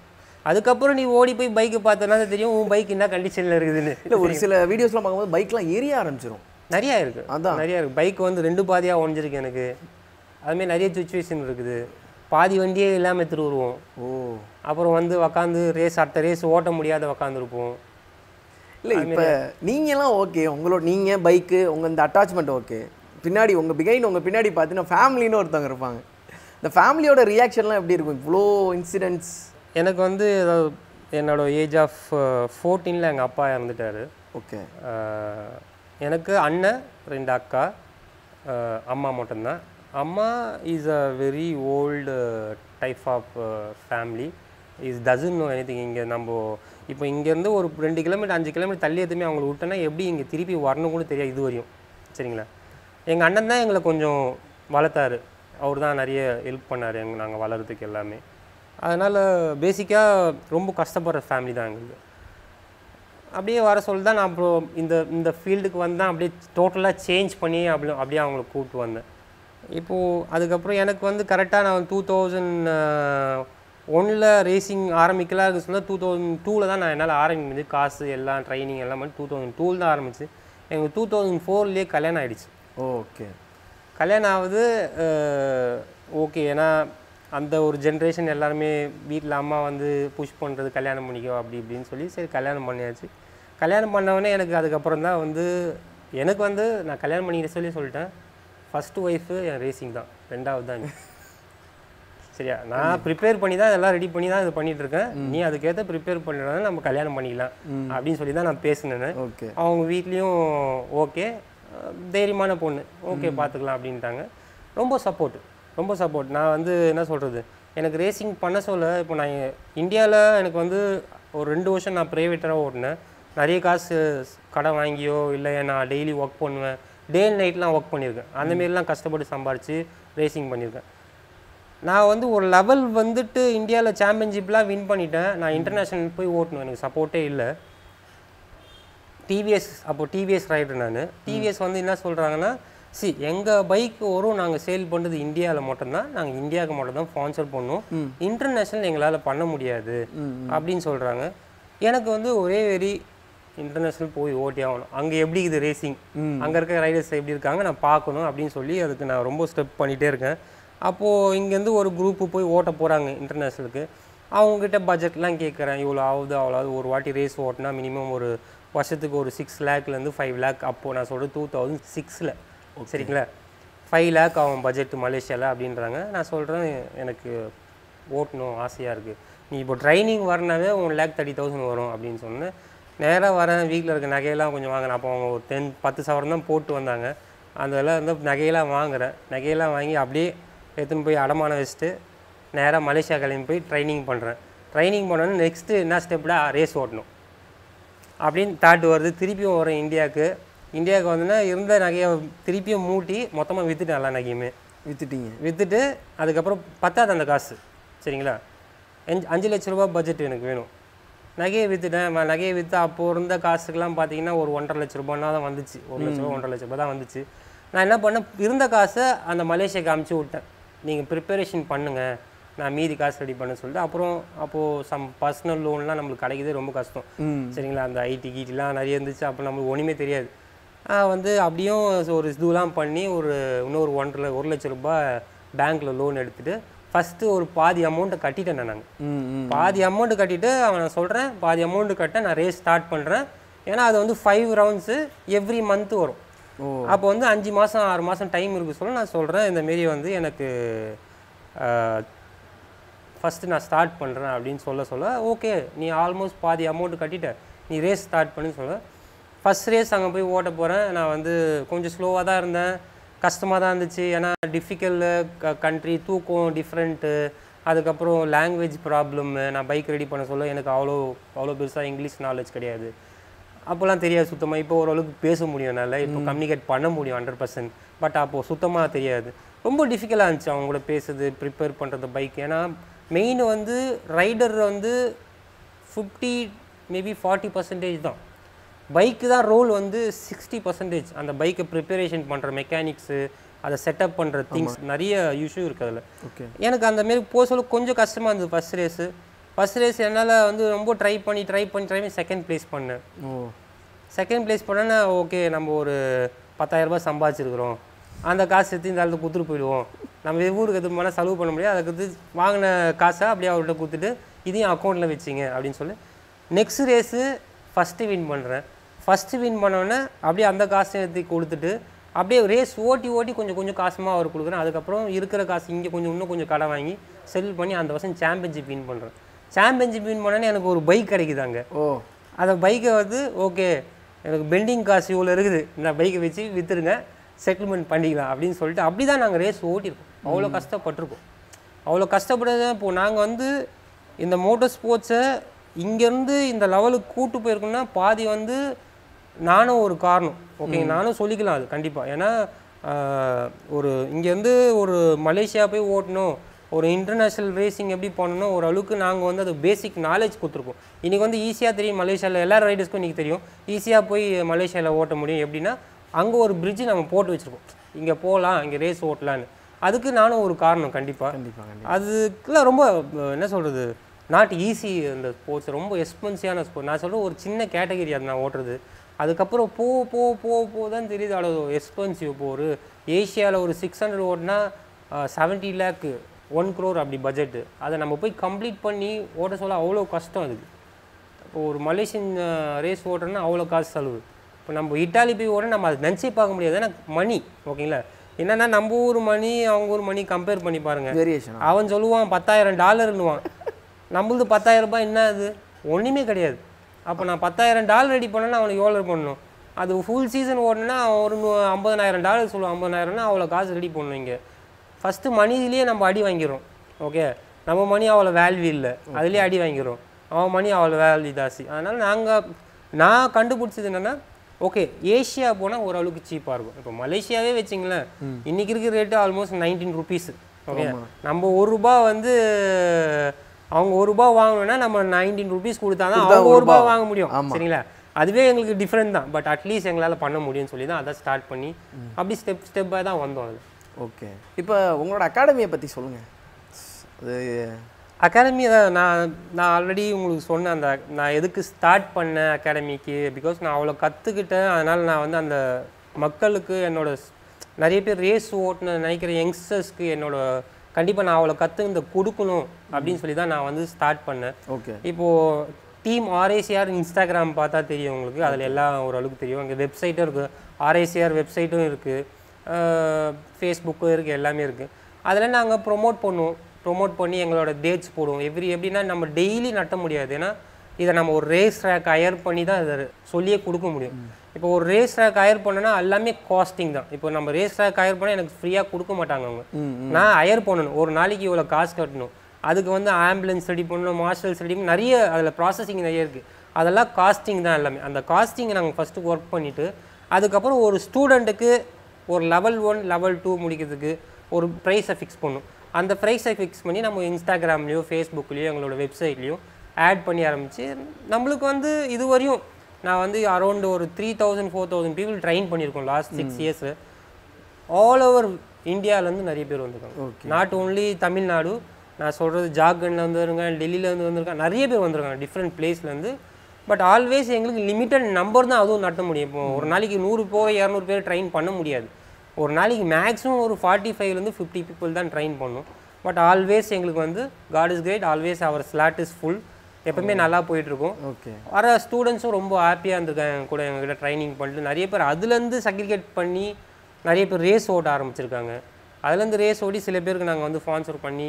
அதுக்கப்புறம் நீ ஓடி போய் பைக்கை பார்த்தோன்னா தெரியும் உன் பைக் என்ன கண்டிஷனில் இருக்குதுன்னு. இல்லை ஒரு சில வீடியோஸ்லாம் பார்க்கும்போது பைக்லாம் எரிய ஆரம்பிச்சிடும். நிறையா இருக்குது, அதான் நிறையா இருக்குது. பைக் வந்து ரெண்டு பாதியாக உடஞ்சிருக்கு எனக்கு. அதுமாரி நிறைய சுச்சுவேஷன் இருக்குது. பாதி வண்டியே இல்லாமல் எடுத்துகிட்டு வருவோம். ஓ அப்புறம் வந்து உக்காந்து ரேஸ் அடுத்த ரேஸ் ஓட்ட முடியாத உக்காந்துருப்போம். இல்லை இப்போ நீங்கள்லாம் ஓகே, உங்களோட நீங்கள் பைக்கு உங்கள் இந்த அட்டாச்மெண்ட் ஓகே, பின்னாடி உங்கள் பிகைன் உங்கள் பின்னாடி பார்த்தீங்கன்னா ஃபேமிலின்னு ஒருத்தவங்க இருப்பாங்க. இந்த ஃபேமிலியோட ரியாக்ஷன்லாம் எப்படி இருக்கும் இவ்வளோ இன்சிடென்ட்ஸ்? எனக்கு வந்து என்னோடய ஏஜ் ஆஃப் ஃபோர்டீனில் எங்கள் அப்பா இறந்துட்டார். ஓகே. எனக்கு அண்ணன் ரெண்டு அக்கா, அம்மா மட்டும்தான். அம்மா is a very old type of family. Is doesn't know anything. இங்கே நம்ம இப்போ இங்கேருந்து ஒரு ரெண்டு கிலோமீட்டர் அஞ்சு கிலோமீட்டர் தள்ளி எதுவுமே அவங்களை விட்டோன்னா எப்படி இங்கே திருப்பி வரணும் கூட தெரியாது இது வரையும். சரிங்களா? எங்கள் அண்ணன் தான் எங்களை கொஞ்சம் வளர்த்தாரு. அவர் தான் நிறைய ஹெல்ப் பண்ணார் எங்கள் நாங்கள் வளர்கிறதுக்கு எல்லாமே. அதனால் பேசிக்காக ரொம்ப கஷ்டப்படுற ஃபேமிலி தான் எங்களுக்கு. அப்படியே வர சொல்லி தான் நான் அப்புறம் இந்த இந்த ஃபீல்டுக்கு வந்தேன். அப்படியே டோட்டலாக சேஞ்ச் பண்ணி அப்படி அப்படியே அவங்கள கூப்பிட்டு வந்தேன். இப்போது அதுக்கப்புறம் எனக்கு வந்து கரெக்டாக நான் டூ தௌசண்ட் ஒன்னில் ரேசிங் ஆரம்பிக்கலாம் இருக்கு சொன்னால் டூ தௌசண்ட் டூவில் தான் நான் என்னால் ஆரம்பிச்சு காசு எல்லாம் ட்ரைனிங் எல்லாம் பண்ணி டூ தௌசண்ட் டூவில் தான் ஆரம்பிச்சு. எங்களுக்கு டூ தௌசண்ட் ஃபோர்லேயே கல்யாணம் ஆகிடுச்சு. ஓகே. கல்யாணம் ஆகுது ஓகே. ஏன்னா அந்த ஒரு ஜென்ரேஷன் எல்லாருமே வீட்டில் அம்மா வந்து புஷ் பண்ணுறது கல்யாணம் பண்ணிக்கோ அப்படி இப்படின்னு சொல்லி சரி கல்யாணம் பண்ணியாச்சு. கல்யாணம் பண்ணவொடனே எனக்கு அதுக்கப்புறம் தான் வந்து எனக்கு வந்து நான் கல்யாணம் பண்ணிக்கிற சொல்லி சொல்லிட்டேன். ஃபஸ்ட்டு ஒய்ஃபு என் ரேசிங் தான், ரெண்டாவது தான். சரியா? நான் ப்ரிப்பேர் பண்ணி தான் இதெல்லாம் ரெடி பண்ணி தான் இது பண்ணிகிட்ருக்கேன். நீ அதுக்கேற்ற ப்ரிப்பேர் பண்ணுறதுனால நம்ம கல்யாணம் பண்ணிக்கலாம் அப்படின்னு சொல்லி தான் நான் பேசினேன். ஓகே. அவங்க வீட்லேயும் ஓகே, தைரியமான பொண்ணு, ஓகே பார்த்துக்கலாம் அப்படின்ட்டாங்க. ரொம்ப சப்போர்ட் ரொம்ப சப்போர்ட். நான் வந்து என்ன சொல்கிறது, எனக்கு ரேசிங் பண்ண சொல்ல இப்போ நான் இந்தியாவில் எனக்கு வந்து ஒரு ரெண்டு வருஷம் நான் ப்ரைவேட்டராக ஓட்டினேன். நிறைய காசு கடன் வாங்கியோ இல்லை நான் டெய்லி ஒர்க் பண்ணுவேன், டே அண்ட் நைட்லாம் ஒர்க் பண்ணியிருக்கேன். அந்தமாரிலாம் கஷ்டப்பட்டு சம்பாரித்து ரேசிங் பண்ணியிருக்கேன். நான் வந்து ஒரு லெவல் வந்துட்டு இந்தியாவில் சாம்பியன்ஷிப்லாம் வின் பண்ணிட்டேன். நான் இன்டர்நேஷ்னல் போய் ஓட்டணும், எனக்கு சப்போர்ட்டே இல்லை. டிவிஎஸ் அப்போது டிவிஎஸ் ரைடர் நான். டிவிஎஸ் வந்து என்ன சொல்கிறாங்கன்னா, சி எங்கள் பைக் வரும் நாங்கள் சேல் பண்ணுறது இந்தியாவில் மட்டும்தான், நாங்கள் இந்தியாவுக்கு மட்டும் தான் ஸ்பான்சர் பண்ணோம், இன்டர்நேஷ்னல் எங்களால் பண்ண முடியாது அப்படின்னு சொல்கிறாங்க. எனக்கு வந்து ஒரே வெரி இன்டர்நேஷ்னல் போய் ஓட்டி ஆகணும். அங்கே எப்படி இது ரேசிங், அங்கே இருக்க ரைடர்ஸ் எப்படி இருக்காங்க நான் பார்க்கணும் அப்படின்னு சொல்லி அதுக்கு நான் ரொம்ப ஸ்டெப் பண்ணிகிட்டே இருக்கேன். அப்போது இங்கேருந்து ஒரு குரூப்பு போய் ஓட்ட போகிறாங்க இன்டர்நேஷ்னலுக்கு. அவங்ககிட்ட பட்ஜெட்லாம் கேட்குறேன், இவ்வளோ ஆகுது அவ்வளோது. ஒரு வாட்டி ரேஸ் ஓட்டினா மினிமம் ஒரு வருஷத்துக்கு ஒரு சிக்ஸ் லேக்லேருந்து ஃபைவ் லேக் அப்போது நான் சொல்கிறது டூ தௌசண்ட் சிக்ஸில் சரிங்களா, ஃபைவ் லேக் ஆகும் பட்ஜெட்டு மலேசியாவில் அப்படின்றாங்க. நான் சொல்கிறேன் எனக்கு ஓட்டணும் ஆசையாக இருக்குது, நீ இப்போ ட்ரைனிங் வரனாவே ஒன் லேக் தேர்ட்டி தௌசண்ட் வரும் அப்படின்னு சொன்னேன். நேராக வரேன், வீட்டில் இருக்க நகையெல்லாம் கொஞ்சம் வாங்கினேன். அப்போ அவங்க ஒரு டென் பத்து சவரம் தான் போட்டு வந்தாங்க. அதெல்லாம் வந்து நகையெல்லாம் வாங்குகிறேன். நகையெல்லாம் வாங்கி அப்படியே எடுத்துன்னு போய் அடமானம் வச்சுட்டு நேராக மலேசியா கிளம்பி போய் ட்ரைனிங் பண்ணுறேன். ட்ரைனிங் பண்ணோன்னு நெக்ஸ்ட்டு என்ன ஸ்டெப்டா ரேஸ் ஓட்டணும் அப்படின்னு தாட்டு வருது. திருப்பியும் வரேன் இந்தியாவுக்கு. இந்தியாவுக்கு வந்துன்னா இருந்த நகையை திருப்பியும் மூட்டி மொத்தமாக விற்றுட்டேன். எல்லா நகையுமே விற்றுட்டீங்க. விற்றுட்டு அதுக்கப்புறம் பத்தாது அந்த காசு சரிங்களா, அஞ்சு அஞ்சு லட்ச ரூபா பட்ஜெட் எனக்கு வேணும். நகையை விற்றுட்டேன். நகையை விற்று அப்போது இருந்த காசுக்கெல்லாம் பார்த்தீங்கன்னா ஒரு ஒன்றரை லட்ச ரூபான்னா தான் வந்துச்சு. ஒரு லட்ச ரூபா ஒன்றரை லட்ச ரூபா தான் வந்துச்சு. நான் என்ன பண்ணேன், இருந்த காசை அந்த மலேசியாவுக்கு அமுச்சு விட்டேன், நீங்கள் ப்ரிப்பரேஷன் பண்ணுங்கள், நான் மீதி காசு ரெடி பண்ண சொல்லிட்டு. அப்புறம் அப்போது சம் பர்சனல் லோன்லாம் நம்மளுக்கு கிடைக்கிறதே ரொம்ப கஷ்டம் சரிங்களா. அந்த ஐடி கீட்டிலாம் நிறைய இருந்துச்சு. அப்போ நம்மளுக்கு ஒன்றுமே தெரியாது. வந்து அப்படியும் ஒரு இதுலாம் பண்ணி ஒரு இன்னொரு ஒன்றரை ஒரு லட்ச ரூபாய் பேங்க்கில் லோன் எடுத்துகிட்டு ஃபஸ்ட்டு ஒரு பாதி அமௌண்ட்டை கட்டிட்டேன். நாங்கள் பாதி அமௌண்ட்டு கட்டிவிட்டு அவன் நான் சொல்கிறேன் பாதி அமௌண்ட்டு கட்ட நான் ரேஸ் ஸ்டார்ட் பண்ணுறேன். ஏன்னா அது வந்து ஃபைவ் ரவுண்ட்ஸு எவ்ரி மந்த்து வரும். அப்போ வந்து அஞ்சு மாதம் ஆறு மாதம் டைம் இருக்குது சொல்ல நான் சொல்கிறேன் இந்தமாரி வந்து எனக்கு ஃபஸ்ட்டு நான் ஸ்டார்ட் பண்ணுறேன் அப்படின்னு சொல்ல சொல்ல ஓகே நீ ஆல்மோஸ்ட் பாதி அமௌண்ட்டு கட்டிட்ட, நீ ரேஸ் ஸ்டார்ட் பண்ணி சொல்ல. ஃபஸ்ட் ரேஸ் அங்கே போய் ஓட்ட போகிறேன். நான் வந்து கொஞ்சம் ஸ்லோவாக தான் இருந்தேன், கஷ்டமாக தான் இருந்துச்சு. ஏன்னா டிஃபிகல்ட் க கண்ட்ரி தூக்கம் டிஃப்ரெண்ட்டு, அதுக்கப்புறம் லாங்குவேஜ் ப்ராப்ளம்மு. நான் பைக் ரெடி பண்ண சொல்ல எனக்கு அவ்வளோ அவ்வளோ பெருசாக இங்கிலீஷ் நாலேஜ் கிடையாது, அப்போல்லாம் தெரியாது சுத்தமாக. இப்போ ஓரளவுக்கு பேச முடியும் என்னால், இப்போ கம்யூனிகேட் பண்ண முடியும் ஹண்ட்ரட் பர்சன்ட். பட் அப்போது சுத்தமாக தெரியாது, ரொம்ப டிஃபிகல்ட்டாக இருந்துச்சு அவங்க கூட பேசுறது, ப்ரிப்பேர் பண்ணுறது பைக். ஏன்னா மெயின் வந்து ரைடர் வந்து ஃபிஃப்டி மேபி ஃபார்ட்டி பர்சன்டேஜ் தான், பைக்கு தான் ரோல் வந்து சிக்ஸ்டி பர்சன்டேஜ். அந்த பைக்கை ப்ரிப்பரேஷன் பண்ணுற மெக்கானிக்ஸு, அதை செட்டப் பண்ணுற திங்ஸ் நிறைய இஷ்யூ இருக்குது அதில். ஓகே எனக்கு அந்தமாரி போக சொல்ல கொஞ்சம் கஷ்டமாக இருந்தது ஃபஸ்ட் ரேஸு. ஃபஸ்ட் ரேஸ் என்னால் வந்து ரொம்ப ட்ரை பண்ணி ட்ரை பண்ணி ட்ரை பண்ணி செகண்ட் ப்ளேஸ் பண்ணேன். ஓ செகண்ட் ப்ளேஸ் பண்ணேன்னா ஓகே நம்ம ஒரு பத்தாயிரரூபா சம்பாதிச்சிருக்கிறோம், அந்த காசு எடுத்து இந்த ஆளுக்கு கொடுத்துட்டு போயிடுவோம், நம்ம ஊருக்கு எது மேலே செலவு பண்ண முடியாது, அதுக்கு வந்து வாங்கின காசை அப்படியே அவர்கிட்ட கொடுத்துட்டு இதையும் அக்கௌண்ட்டில் வச்சிங்க அப்படின்னு சொல்லி நெக்ஸ்ட் ரேஸு ஃபஸ்ட்டு வின் பண்ணுறேன். ஃபஸ்ட்டு வின் பண்ணோன்னே அப்படியே அந்த காசை எடுத்து கொடுத்துட்டு அப்படியே ரேஸ் ஓட்டி ஓட்டி கொஞ்சம் கொஞ்சம் காசுமாக அவர் கொடுக்குறேன். அதுக்கப்புறம் இருக்கிற காசு இங்கே கொஞ்சம் இன்னும் கொஞ்சம் கடை வாங்கி செட்டில் பண்ணி அந்த வருஷம் சாம்பியன்ஷிப் வின் பண்ணுறேன். சாம்பியன்ஷிப் வின் பண்ணோன்னே எனக்கு ஒரு பைக் கிடைக்குதாங்க. ஓ அந்த பைக்கை வந்து ஓகே எனக்கு பெண்டிங் காசு இவ்வளோ இருக்குது, இந்த பைக்கை வச்சு விற்றுருங்க, செட்டில்மெண்ட் பண்ணிக்கலாம் அப்படின்னு சொல்லிட்டு அப்படி தான் நாங்கள் ரேஸ் ஓட்டியிருக்கோம். அவ்வளோ கஷ்டப்பட்டிருக்கோம். அவ்வளோ கஷ்டப்பட்டது இப்போது நாங்கள் வந்து இந்த மோட்டர் ஸ்போர்ட்ஸை இங்கேருந்து இந்த லெவலுக்கு கூட்டு போயிருக்கோம்னா பாதி வந்து நானும் ஒரு காரணம். ஓகேங்க, நானும் சொல்லிக்கலாம் அது கண்டிப்பாக. ஏன்னா ஒரு இங்கேருந்து ஒரு மலேசியா போய் ஓட்டணும், ஒரு இன்டர்நேஷ்னல் ரேசிங் எப்படி பண்ணணும் ஓரளவுக்கு நாங்கள் வந்து அது பேசிக் நாலேஜ் கொடுத்துருக்கோம். இன்றைக்கி வந்து ஈஸியாக தெரியும், மலேசியாவில் எல்லா ரைடர்ஸ்க்கும் இன்றைக்கி தெரியும் ஈஸியாக போய் மலேசியாவில் ஓட்ட முடியும். எப்படின்னா அங்கே ஒரு பிரிட்ஜு நம்ம போட்டு வச்சுருக்கோம், இங்கே போகலாம், இங்கே ரேஸ் ஓட்டலான்னு. அதுக்கு நானும் ஒரு காரணம் கண்டிப்பாக. கண்டிப்பாக அதுக்கெல்லாம் ரொம்ப என்ன சொல்கிறது, நாட் ஈஸி. அந்த ஸ்போர்ட்ஸ் ரொம்ப எக்ஸ்பென்சிவான ஸ்போர்ட்ஸ். நான் சொல்கிறேன் ஒரு சின்ன கேட்டகரி அது நான் ஓட்டுறது. அதுக்கப்புறம் போ போ போ போ தான் தெரியுது அவ்வளோ எக்ஸ்பென்சிவ். இப்போ ஒரு ஏஷியாவில் ஒரு சிக்ஸ் ஹண்ட்ரட் ஓட்டினா செவன்ட்டி லேக்கு ஒன் க்ரோர் அப்படி பட்ஜெட்டு. அதை நம்ம போய் கம்ப்ளீட் பண்ணி ஓட்ட சொல்ல அவ்வளோ கஷ்டம். அதுக்கு இப்போ ஒரு மலேசியன் ரேஸ் ஓட்டுறோன்னா அவ்வளோ காசு செலவு. இப்போ நம்ம இட்டாலி போய் ஓட நம்ம அதை நினச்சி பார்க்க முடியாது. ஏன்னா மணி ஓகேங்களா, என்னென்னா நம்ம ஊர் மணி அவங்க ஊர் மணி கம்பேர் பண்ணி பாருங்கள். வேரியேஷன். அவன் சொல்லுவான் பத்தாயிரம் டாலர்னுவான், நம்மளது பத்தாயிரம் ரூபாய் என்ன அது ஒன்றுமே கிடையாது. அப்போ நான் பத்தாயிரம் டாலர் ரெடி பண்ணேன்னா அவனுக்கு எவ்வளோ பண்ணணும், அது ஃபுல் சீசன் ஓடணுன்னா ஒரு ஐம்பதாயிரம் டாலர் சொல்லுவான். ஐம்பதாயிரம்னா அவ்வளோ காசு ரெடி பண்ணணும். இங்கே ஃபஸ்ட்டு மணிலேயே நம்ம அடி வாங்கிடுறோம். ஓகே, நம்ம மணி அவ்வளோ வேல்யூ இல்லை, அதுலேயே அடி வாங்கிடுறோம். அவன் மணி அவ்வளோ வேல்யூ ஜாஸ்தி. அதனால் நாங்கள் நான் கண்டுபிடிச்சது என்னென்னா ஓகே ஏஷியா போனால் ஓரளவுக்கு சீப்பாக இருக்கும். இப்போ மலேசியாவே வச்சிங்களேன், இன்றைக்கி இருக்கிற rate almost nineteen rupees. Okay, நம்ம ஒரு ரூபா வந்து அவங்க ஒரு ரூபா வாங்கணும்னா நம்ம நைன்டீன் ருபீஸ் கொடுத்தா தான் அவங்க ஒரு ரூபா வாங்க முடியும். சரிங்களா, அதுவே எங்களுக்கு டிஃப்ரெண்ட் தான். பட் அட்லீஸ்ட் எங்களால் பண்ண முடியும்னு சொல்லி தான் அதை ஸ்டார்ட் பண்ணி அப்படி ஸ்டெப் ஸ்டெப்பாக தான் வந்தோம். அது ஓகே. இப்போ உங்களோட அகாடமியை பற்றி சொல்லுங்கள். அது அகாடமி தான் நான் நான் ஆல்ரெடி உங்களுக்கு சொன்னேன். அந்த நான் எதுக்கு ஸ்டார்ட் பண்ணேன் அகாடமிக்கு, பிகாஸ் நான் அவ்வளோ கற்றுக்கிட்டேன். அதனால் நான் வந்து அந்த மக்களுக்கு என்னோட நிறைய பேர் ரேஸ் ஓட்டுன்னு நினைக்கிற யங்ஸ்டர்ஸ்க்கு என்னோட கண்டிப்பாக நான் அவ்வளோ கற்று இந்த கொடுக்கணும் அப்படின்னு சொல்லி தான் நான் வந்து ஸ்டார்ட் பண்ணேன். ஓகே, இப்போது டீம் ஆர்ஏசிஆர் இன்ஸ்டாகிராம் பார்த்தா தெரியும் உங்களுக்கு, அதில் எல்லாம் ஓரளவுக்கு தெரியும். அங்கே வெப்சைட்டும் இருக்குது, ஆர்ஏசிஆர் வெப்சைட்டும் இருக்குது, ஃபேஸ்புக்கும் இருக்குது, எல்லாமே இருக்குது. அதில் நாங்கள் ப்ரொமோட் பண்ணுவோம். ப்ரொமோட் பண்ணி எங்களோட டேட்ஸ் போடுவோம். எவ்ரி எப்படின்னா நம்ம டெய்லி நட்ட முடியாது. ஏன்னா இதை நம்ம ஒரு ரேஸ் ட்ராக் ஹயர் பண்ணி தான் இதை சொல்லியே கொடுக்க முடியும். இப்போ ஒரு ரேஸ் ட்ராக் ஹயர் பண்ணனா எல்லாமே காஸ்டிங் தான். இப்போ நம்ம ரேஸ் ட்ராக் ஹயர் பண்ணால் எனக்கு ஃப்ரீயாக கொடுக்க மாட்டாங்க அவங்க. நான் ஹயர் பண்ணணும், ஒரு நாளைக்கு இவ்வளோ காசு கட்டணும், அதுக்கு வந்து ஆம்புலன்ஸ் ரெடி பண்ணணும், மார்ஷல்ஸ் ரெடி பண்ணணும், நிறைய அதில் ப்ராசஸிங் நிறைய இருக்குது. அதெல்லாம் காஸ்டிங் தான் எல்லாமே. அந்த காஸ்டிங்கை நாங்கள் ஃபஸ்ட்டு ஒர்க் பண்ணிவிட்டு அதுக்கப்புறம் ஒரு ஸ்டூடெண்ட்டுக்கு ஒரு லெவல் ஒன் லெவல் டூ முடிக்கிறதுக்கு ஒரு ப்ரைஸை ஃபிக்ஸ் பண்ணும். அந்த ப்ரைஸை ஃபிக்ஸ் பண்ணி நம்ம இன்ஸ்டாகிராம்லேயோ ஃபேஸ்புக்லேயோ எங்களோட வெப்சைட்லேயும் ஆட் பண்ணி ஆரம்பித்து நம்மளுக்கு வந்து இது வரையும் நான் வந்து அரௌண்ட் ஒரு three thousand four thousand people train பண்ணியிருக்கோம் last six years. All over இந்தியாவிலேருந்து நிறைய பேர் வந்திருக்காங்க. நாட் ஓன்லி தமிழ்நாடு, நான் சொல்கிறது ஜார்க்கண்டில் வந்து வந்துருக்காங்க, டெல்லியிலேருந்து வந்திருக்காங்க, நிறைய பேர் வந்திருக்காங்க டிஃப்ரெண்ட் பிளேஸ்லேருந்து. பட் ஆல்வேஸ் எங்களுக்கு லிமிட்டட் நம்பர் தான் அதுவும் நட்ட முடியும். இப்போ ஒரு நாளைக்கு நூறு போய் இரநூறு பேர் ட்ரெயின் பண்ண முடியாது. ஒரு நாளைக்கு மேக்ஸிமம் ஒரு ஃபார்ட்டி ஃபைவ்லேருந்து ஃபிஃப்டி பீப்புள் தான் ட்ரெயின் பண்ணும். பட் ஆல்வேஸ் எங்களுக்கு வந்து God is great, always our slot is full, எப்பவுமே நல்லா போயிட்டுருக்கோம். ஓகே, வர ஸ்டூடெண்ட்ஸும் ரொம்ப ஹாப்பியாக இருந்திருக்காங்க கூட எங்ககிட்ட ட்ரைனிங் பண்ணிட்டு. நிறைய பேர் அதுலேருந்து சர்டிஃபிகேட் பண்ணி நிறைய பேர் ரேஸ் ஓட்ட ஆரம்பிச்சிருக்காங்க. அதுலேருந்து ரேஸ் ஓடி சில பேருக்கு நாங்கள் வந்து ஸ்பான்சர் பண்ணி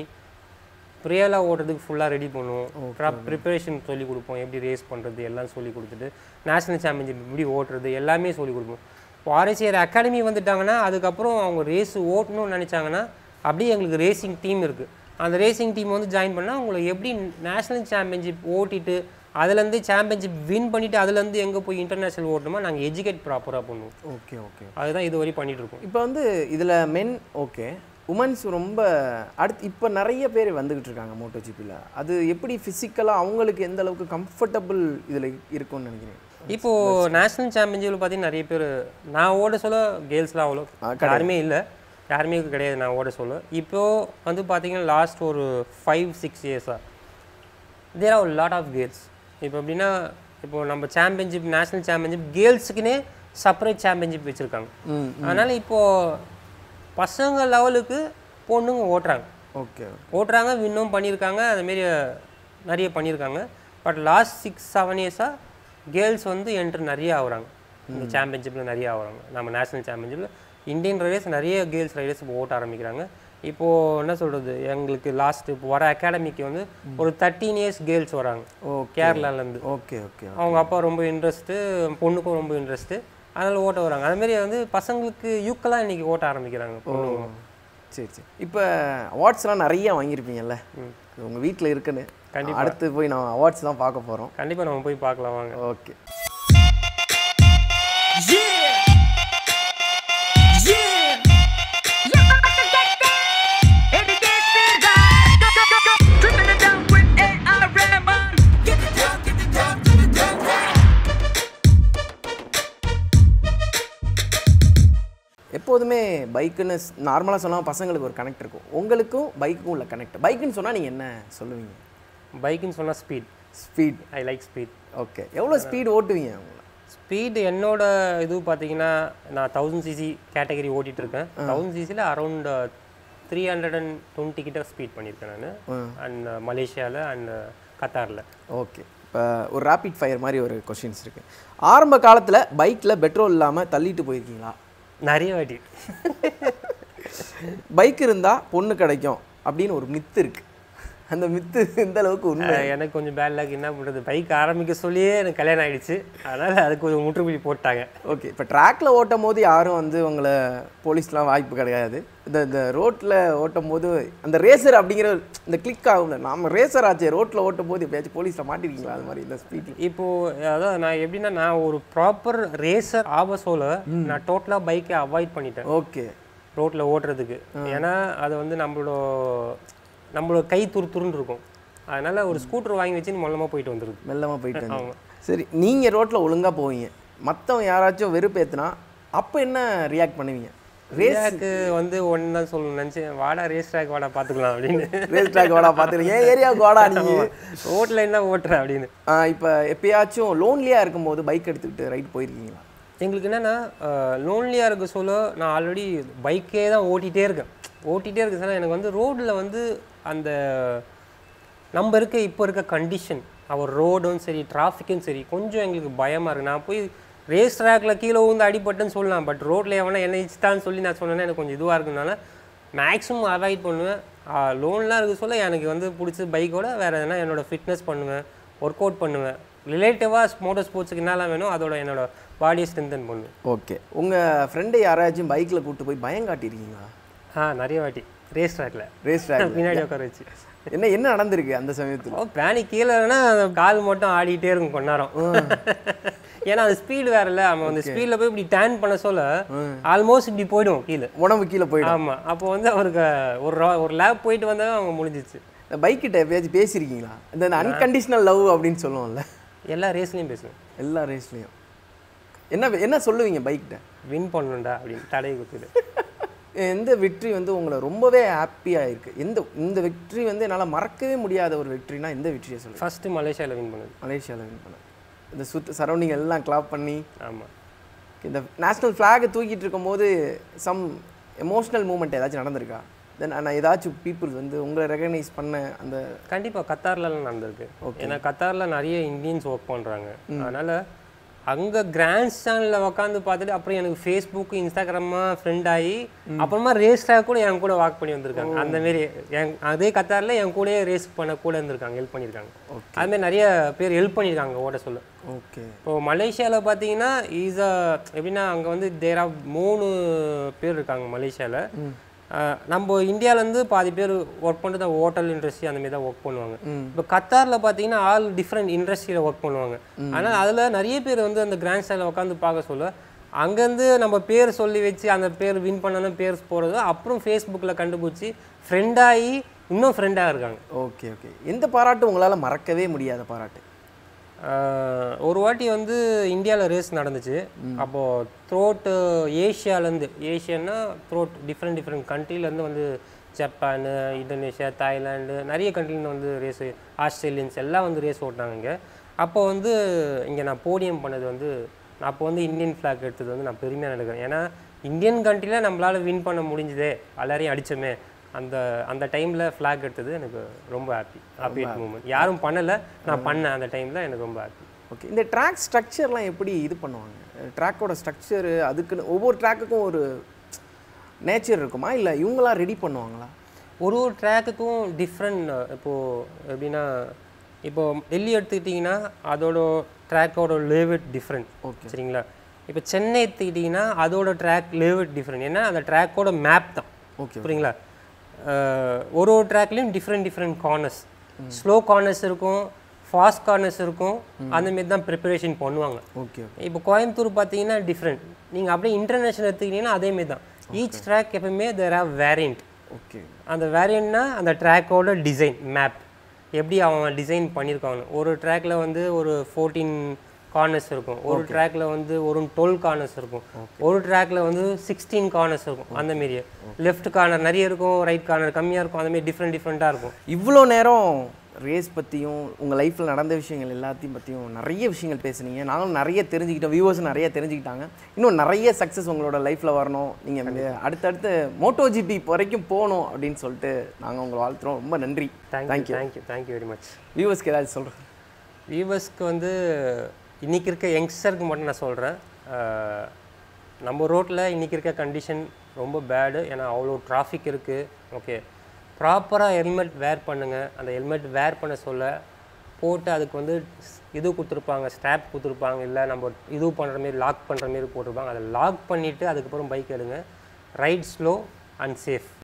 ரியலாக ஓட்டுறதுக்கு ஃபுல்லாக ரெடி பண்ணுவோம். ப்ரிப்பரேஷன் சொல்லிக் கொடுப்போம், எப்படி ரேஸ் பண்ணுறது எல்லாம் சொல்லி கொடுத்துட்டு நேஷ்னல் சாம்பியன்ஷிப் எப்படி ஓட்டுறது எல்லாமே சொல்லிக் கொடுப்போம். இப்போ ஆர்ஏசிஆர் அகாடமி வந்துட்டாங்கன்னா அதுக்கப்புறம் அவங்க ரேஸ் ஓட்டணும்னு நினச்சாங்கன்னா அப்படியே எங்களுக்கு ரேசிங் டீம் இருக்குது. அந்த ரேசிங் டீம் வந்து ஜாயின் பண்ணால் உங்களுக்கு எப்படி நேஷ்னல் சாம்பியன்ஷிப் ஓட்டிட்டு அதுலேருந்து சாம்பியன்ஷிப் வின் பண்ணிவிட்டு அதுலேருந்து எங்கே போய் இன்டர்நேஷ்னல் ஓட்டணுமோ நாங்கள் எஜுகேட் ப்ராப்பராக பண்ணுவோம். ஓகே ஓகே, அதுதான் இது வரையும் பண்ணிகிட்ருக்கோம். இப்போ வந்து இதில் மென் ஓகே, உமன்ஸ் ரொம்ப அடுத்து இப்போ நிறைய பேர் வந்துக்கிட்டு இருக்காங்க மோட்டோஜிபியில். அது எப்படி ஃபிசிக்கலாக அவங்களுக்கு எந்த அளவுக்கு கம்ஃபர்டபுள் இதில் இருக்கும்னு நினைக்கிறேன்? இப்போது நேஷ்னல் சாம்பியன்ஷிப்பில் பார்த்தீங்கன்னா நிறைய பேர் நான் ஓட சொல்ல கேர்ள்ஸ்லாம் அவ்வளோ யாருமே இல்லை, யாருமே கிடையாது நான் ஓட சொல்ல. இப்போது வந்து பார்த்தீங்கன்னா லாஸ்ட் ஒரு ஃபைவ் சிக்ஸ் இயர்ஸாக there are lot of girls. இப்போ எப்படின்னா இப்போ நம்ம சாம்பியன்ஷிப் நேஷ்னல் சாம்பியன்ஷிப் கேர்ள்ஸுக்குன்னே செப்பரேட் சாம்பியன்ஷிப் வச்சுருக்காங்க. அதனால் இப்போது பசங்க லெவலுக்கு பொண்ணுங்க ஓட்டுறாங்க. ஓகே ஓட்டுறாங்க, வின்னும் பண்ணியிருக்காங்க, அதுமாரி நிறைய பண்ணியிருக்காங்க. பட் லாஸ்ட் சிக்ஸ் செவன் இயர்ஸாக கேர்ள்ஸ் வந்து என்ட்ரு நிறைய ஆகுறாங்க. இந்த சாம்பியன்ஷிப்பில் நிறைய ஆகுறாங்க. நம்ம நேஷ்னல் சாம்பியன்ஷிப்பில் இந்தியன் ரைடர்ஸ் நிறைய கேர்ள்ஸ் ரைடர்ஸ் இப்போ ஓட்ட ஆரம்பிக்கிறாங்க. இப்போது என்ன சொல்கிறது, எங்களுக்கு லாஸ்ட் இப்போ வர அகாடமிக்கு வந்து ஒரு தேர்ட்டீன் இயர்ஸ் கேர்ள்ஸ் வராங்க கேரளாலேருந்து. ஓகே ஓகே அவங்க அப்பா ரொம்ப இன்ட்ரெஸ்ட்டு, பொண்ணுக்கும் ரொம்ப இன்ட்ரெஸ்ட்டு, அதனால் ஓட்ட வராங்க. அதுமாரி வந்து பசங்களுக்கு யூக்கெல்லாம் இன்றைக்கி ஓட்ட ஆரம்பிக்கிறாங்க. சரி சரி. இப்போ அவார்ட்ஸ்லாம் நிறைய வாங்கியிருப்பீங்கல்ல, உங்கள் வீட்டில் இருக்குன்னு. கண்டிப்பாக அடுத்து போய் நான் அவார்ட்ஸ் தான் பார்க்க போகிறோம். கண்டிப்பாக நம்ம போய் பார்க்கலாம் வாங்க. ஓகே. எப்போதுமே பைக்குன்னு நார்மலாக சொன்னால் பசங்களுக்கு ஒரு கனெக்ட் இருக்கும், உங்களுக்கும் பைக்குக்கும் உள்ள கனெக்ட். பைக்குன்னு சொன்னால் நீங்கள் என்ன சொல்லுவீங்க? பைக்குன்னு சொன்னால் speed. Speed I like speed. Okay. எவ்வளோ ஸ்பீட் ஓட்டுவீங்க உங்களை? ஸ்பீடு என்னோட இது பார்த்தீங்கன்னா நான் தௌசண்ட் சிசி கேட்டகரி ஓட்டிகிட்டு இருக்கேன். தௌசண்ட் சிசியில் around three hundred and twenty கிட்ட ஸ்பீட் பண்ணியிருக்கேன் நான், அண்ட் மலேசியாவில் அண்ட் கத்தாரில். ஓகே. இப்போ ஒரு ரேபிட் ஃபயர் மாதிரி ஒரு கொஷின்ஸ் இருக்குது. ஆரம்ப காலத்தில் பைக்கில் பெட்ரோல் இல்லாமல் தள்ளிட்டு போயிருக்கீங்களா? நிறைய வாட்டி. பைக் இருந்தால் பொண்ணு கிடைக்கும் அப்படின்னு ஒரு மித்து இருக்குது, அந்த மித்து எந்த அளவுக்கு உண்மை? எனக்கு கொஞ்சம் பேட் லக். என்ன பண்ணுறது, பைக் ஆரம்பிக்க சொல்லியே எனக்கு கல்யாணம் ஆகிடுச்சு, அதனால் அதுக்கு கொஞ்சம் முற்றுப்புள்ளி போட்டாங்க. ஓகே. இப்போ ட்ராக்கில் ஓட்டும் போது யாரும் வந்து உங்களை போலீஸ்லாம் வாய்ப்பு கிடையாது. இந்த இந்த ரோட்டில் ஓட்டும் போது அந்த ரேசர் அப்படிங்கிற இந்த கிளிக் ஆகும்ல, நாம் ரேசர் ஆச்சு, ரோட்டில் ஓட்டும் போது எப்பயாச்சும் போலீஸில் மாட்டிருக்கீங்களா அது மாதிரி இந்த ஸ்பீடில்? இப்போது அதான் நான் எப்படின்னா நான் ஒரு ப்ராப்பர் ரேசர் ஆபசோல நான் டோட்டலாக பைக்கை அவாய்ட் பண்ணிட்டேன். ஓகே. ரோட்டில் ஓட்டுறதுக்கு. ஏன்னா அது வந்து நம்மளோட நம்மளோட கை துரு துருன்னு இருக்கும். அதனால் ஒரு ஸ்கூட்டர் வாங்கி வச்சுன்னு மெல்லமாக போயிட்டு வந்துடுது. மெல்லமாக போயிட்டு வாங்க. சரி, நீங்கள் ரோட்டில் ஒழுங்காக போவீங்க, மற்றவங்க யாராச்சும் வெறுப்பேற்றுனா அப்போ என்ன ரியாக்ட் பண்ணுவீங்க? ரேஸுக்கு வந்து ஒன்று தான் சொல்லணும்னு நினச்சேன், வாடா ரேஸ் ட்ராக் வாடா பார்த்துக்கலாம் அப்படின்னு. ரேஸ் ட்ராக் வாடா பார்த்துக்கலாம், ஏன் ஏரியாவுக்கு வாடா நீங்கள் ரோட்டில் என்ன ஓட்டுற அப்படின்னு. இப்போ எப்பயாச்சும் லோன்லியாக இருக்கும்போது பைக் எடுத்துக்கிட்டு ரைட் போயிருக்கீங்களா? எங்களுக்கு என்னென்னா லோன்லியாக இருக்க சொல்ல நான் ஆல்ரெடி பைக்கே தான் ஓட்டிகிட்டே இருக்கேன் ஓட்டிகிட்டே இருக்கு சார். எனக்கு வந்து ரோடில் வந்து அந்த நம்ம இருக்க இப்போ இருக்க கண்டிஷன், அவர் ரோடும் சரி டிராஃபிக்கும் சரி கொஞ்சம் எங்களுக்கு பயமாக இருக்குது. நான் போய் ரேஸ் ட்ராக்கில் கீழே வந்து அடிப்பட்டுன்னு சொல்லலாம், பட் ரோட்டில் எவனா என்ன இச்சுட்டான்னு சொல்லி நான் சொன்னேன்னா எனக்கு கொஞ்சம் இதுவாக இருக்குனால மேக்ஸிமம் அவாய்ட் பண்ணுவேன். லோன்லாம் இருக்க சொல்ல எனக்கு வந்து பிடிச்ச பைக்கோட வேறு எதனா என்னோடய ஃபிட்னஸ் பண்ணுவேன், ஒர்க் அவுட் பண்ணுவேன், ரிலேட்டிவாக மோட்டர் ஸ்போர்ட்ஸுக்கு என்னெல்லாம் வேணும் அதோட என்னோடய பாடியை ஸ்ட்ரென்தன் பண்ணுவேன். ஓகே. உங்கள் ஃப்ரெண்டை யாராச்சும் பைக்கில் கூப்பிட்டு போய் பயம் காட்டியிருக்கீங்களா? ஆ நிறைய வாட்டி ரேஸ் ட்ராக்ல. ரேஸ் ட்ராக் பின்னாடி உட்கார வச்சு. என்ன என்ன நடந்திருக்கு அந்த சமயத்தில்? ஓ பிராணி கீழேனா கால் மட்டும் ஆடிட்டே இருக்கும் கொஞ்ச நேரம். ஏன்னா அது ஸ்பீடு வேற இல்லை, அவன் அந்த ஸ்பீடில் போய் இப்படி டேர்ன் பண்ண சொல்ல ஆல்மோஸ்ட் இப்படி போயிடும் கீழே, உடம்பு கீழே போயிடும். ஆமாம். அப்போ வந்து அவருக்கு ஒரு ஒரு லேப் போயிட்டு வந்தால் அவங்க முடிஞ்சிச்சு. பைக்கிட்ட எப்பயாச்சும் பேசியிருக்கீங்களா? இந்த அன்கண்டிஷனல் லவ் அப்படின்னு சொல்லுவோம்ல, எல்லா ரேஸ்லையும் பேசுவேன். எல்லா ரேஸ்லையும் என்ன என்ன சொல்லுவீங்க பைக்கிட்ட? வின் பண்ணணும்டா அப்படின்னு தடையை கொடுத்துட்டு. எந்த வெற்றி வந்து உங்களை ரொம்பவே ஹாப்பியாக இருக்குது? எந்த இந்த வெற்றி வந்து என்னால் மறக்கவே முடியாத ஒரு வெற்றினா எந்த வெற்றியை சொல்லுங்கள்? ஃபஸ்ட்டு மலேசியாவில் வின் பண்ணது. மலேசியாவில் வின் பண்ணது, இந்த சுற்று சரௌண்டிங் எல்லாம் கிளாப் பண்ணி. ஆமாம். இந்த நேஷ்னல் ஃப்ளாகை தூக்கிட்டு இருக்கும்போது சம் எமோஷ்னல் மூமெண்ட் ஏதாச்சும் நடந்திருக்கா? தென் நான் ஏதாச்சும் பீப்புள்ஸ் வந்து உங்களை ரெகக்னைஸ் பண்ண அந்த? கண்டிப்பாக கத்தார்லலாம் நடந்திருக்கு. ஏன்னா கத்தாரில் நிறைய இந்தியன்ஸ் ஒர்க் பண்ணுறாங்க, அதனால் அங்கே கிராண்ட் சேனலில் உட்காந்து பார்த்துட்டு அப்புறம் எனக்கு ஃபேஸ்புக் இன்ஸ்டாகிராமாக ஃப்ரெண்ட் ஆகி அப்புறமா ரேஸ் ட்ராக் கூட என் கூட வாக் பண்ணி வந்திருக்காங்க. அந்தமாரி என் அதே கத்தாரில் என் கூட ரேஸ் பண்ண கூட இருந்திருக்காங்க, ஹெல்ப் பண்ணியிருக்காங்க. அதுமாதிரி நிறைய பேர் ஹெல்ப் பண்ணியிருக்காங்க ஓட சொல்ல. ஓகே. இப்போது மலேசியாவில் பார்த்தீங்கன்னா ஈஸா எப்படின்னா அங்கே வந்து தேரா மூணு பேர் இருக்காங்க மலேசியாவில். நம்ம இந்தியாவிலேருந்து பாதி பேர் ஒர்க் பண்ணுறது தான் ஹோட்டல் இண்டஸ்ட்ரி அந்த மாதிரி தான் ஒர்க் பண்ணுவாங்க. இப்போ கத்தாரில் பார்த்தீங்கன்னா ஆல் டிஃப்ரெண்ட் இண்டஸ்ட்ரியில் ஒர்க் பண்ணுவாங்க. ஆனால் அதில் நிறைய பேர் வந்து அந்த கிராண்ட் ஸ்டைலில் உட்காந்து பார்க்க சொல்ல அங்கேருந்து நம்ம பேர் சொல்லி வச்சு அந்த பேர் வின் பண்ணணும் பேர் போகிறது அப்புறம் ஃபேஸ்புக்கில் கண்டுபிடிச்சி ஃப்ரெண்டாகி இன்னும் ஃப்ரெண்டாக இருக்காங்க. Okay okay. எந்த பாராட்டு உங்களால் மறக்கவே முடியாத பாராட்டு? ஒரு வாட்டி வந்து இந்தியாவில் ரேஸ் நடந்துச்சு. அப்போது த்ரோட் ஏஷியாவிலேருந்து, ஏஷியன்னா த்ரோட் டிஃப்ரெண்ட் டிஃப்ரெண்ட் கண்ட்ரிலேருந்து வந்து ஜப்பான், இந்தோனேஷியா, தாய்லாந்து நிறைய கண்ட்ரியில் வந்து ரேஸ், ஆஸ்திரேலியன்ஸ் எல்லாம் வந்து ரேஸ் ஓட்டினாங்க இங்கே. அப்போ வந்து இங்கே நான் போடியம் பண்ணது வந்து நான் அப்போ வந்து இந்தியன் ஃப்ளாக் எடுத்தது வந்து நான் பெருமையாக நினைக்கிறேன். ஏன்னா இந்தியன் கண்ட்ரியில் நம்மளால் வின் பண்ண முடிஞ்சதே, எல்லாரையும் அடித்தோமே, அந்த அந்த டைமில் ஃப்ளாக் எடுத்தது எனக்கு ரொம்ப ஹாப்பி ஹாப்பியட் மூமெண்ட். யாரும் பண்ணலை, நான் பண்ணேன் அந்த டைமில், எனக்கு ரொம்ப ஹாப்பி. ஓகே, இந்த ட்ராக் ஸ்ட்ரக்சர்லாம் எப்படி இது பண்ணுவாங்க? ட்ராக்கோட ஸ்ட்ரக்சரு அதுக்குன்னு ஒவ்வொரு ட்ராக்குக்கும் ஒரு நேச்சர் இருக்குமா, இல்லை இவங்களாம் ரெடி பண்ணுவாங்களா? ஒரு ஒரு ட்ராக்குக்கும் டிஃப்ரெண்ட். இப்போது எப்படின்னா, இப்போது டெல்லி எடுத்துக்கிட்டிங்கன்னா அதோட ட்ராக்கோட லேவட் டிஃப்ரெண்ட். ஓகே, சரிங்களா? இப்போ சென்னை எடுத்துக்கிட்டிங்கன்னா அதோட ட்ராக் லேவட் டிஃப்ரெண்ட். ஏன்னா அந்த ட்ராக்கோட மேப் தான். ஓகே, சரிங்களா? ஒரு ஒரு ட்ராக்லேயும் different different corners, slow corners இருக்கும், ஃபாஸ்ட் கார்னர்ஸ் இருக்கும், அந்தமாரி தான் ப்ரிப்பரேஷன் பண்ணுவாங்க. ஓகே, இப்போ கோயம்புத்தூர் பார்த்தீங்கன்னா டிஃப்ரெண்ட். நீங்கள் அப்படியே இன்டர்நேஷ்னல் எடுத்துக்கிட்டிங்கன்னா அதேமாரி தான். ஈச் ட்ராக் எப்பவுமே தேர் ஆர் வேரியண்ட். ஓகே, அந்த வேரியண்ட்னா அந்த ட்ராக்கோட டிசைன் மேப் எப்படி அவன் டிசைன் பண்ணியிருக்காங்க. ஒரு ட்ராக்ல வந்து ஒரு ஃபோர்டீன் கார்னர்ஸ் இருக்கும், ஒரு ட்ராக்ல வந்து ஒரு டுவெல் கார்னர்ஸ் இருக்கும், ஒரு ட்ராக்ல வந்து சிக்ஸ்டீன் கார்னர்ஸ் இருக்கும். அந்த மாரியே லெஃப்ட் கார்னர் நிறைய இருக்கும், ரைட் கார்னர் கம்மியாக இருக்கும், அந்த மாதிரி டிஃப்ரெண்ட் டிஃப்ரெண்ட்டாக இருக்கும். இவ்வளோ நேரம் ரேஸ் பற்றியும் உங்கள் லைஃப்பில் நடந்த விஷயங்கள் எல்லாத்தையும் பற்றியும் நிறைய விஷயங்கள் பேசுனீங்க. நாங்களும் நிறைய தெரிஞ்சுக்கிட்டோம், வியூவர்ஸும் நிறைய தெரிஞ்சுக்கிட்டாங்க. இன்னும் நிறைய சக்ஸஸ் உங்களோட லைஃப்பில் வரணும், நீங்கள் அடுத்தடுத்து மோட்டோஜிபி வரைக்கும் போகணும் அப்படின்னு சொல்லிட்டு நாங்கள் உங்களை வாழ்த்துறோம். ரொம்ப நன்றி. Thank you thank you thank you very much. வியூவர்ஸ்க்கு ஏதாவது சொல்கிறேன்? வியூவர்ஸ்க்கு வந்து இன்றைக்கி இருக்க யங்ஸ்டருக்கு மட்டும் நான் சொல்கிறேன், நம்ம ரோட்டில் இன்றைக்கி இருக்க கண்டிஷன் ரொம்ப பேடு. ஏன்னா அவ்வளோ டிராஃபிக் இருக்குது. ஓகே, ப்ராப்பராக ஹெல்மெட் வேர் பண்ணுங்கள். அந்த ஹெல்மெட் வேர் பண்ண சொல்ல போட்டு அதுக்கு வந்து இது கொடுத்துருப்பாங்க, ஸ்ட்ராப் கொடுத்துருப்பாங்க, இல்லை நம்ம இது பண்ணுற மாரி லாக் பண்ணுற மாரி போட்டிருப்பாங்க. அதை லாக் பண்ணிவிட்டு அதுக்கப்புறம் பைக் எடுங்க. Ride slow and safe.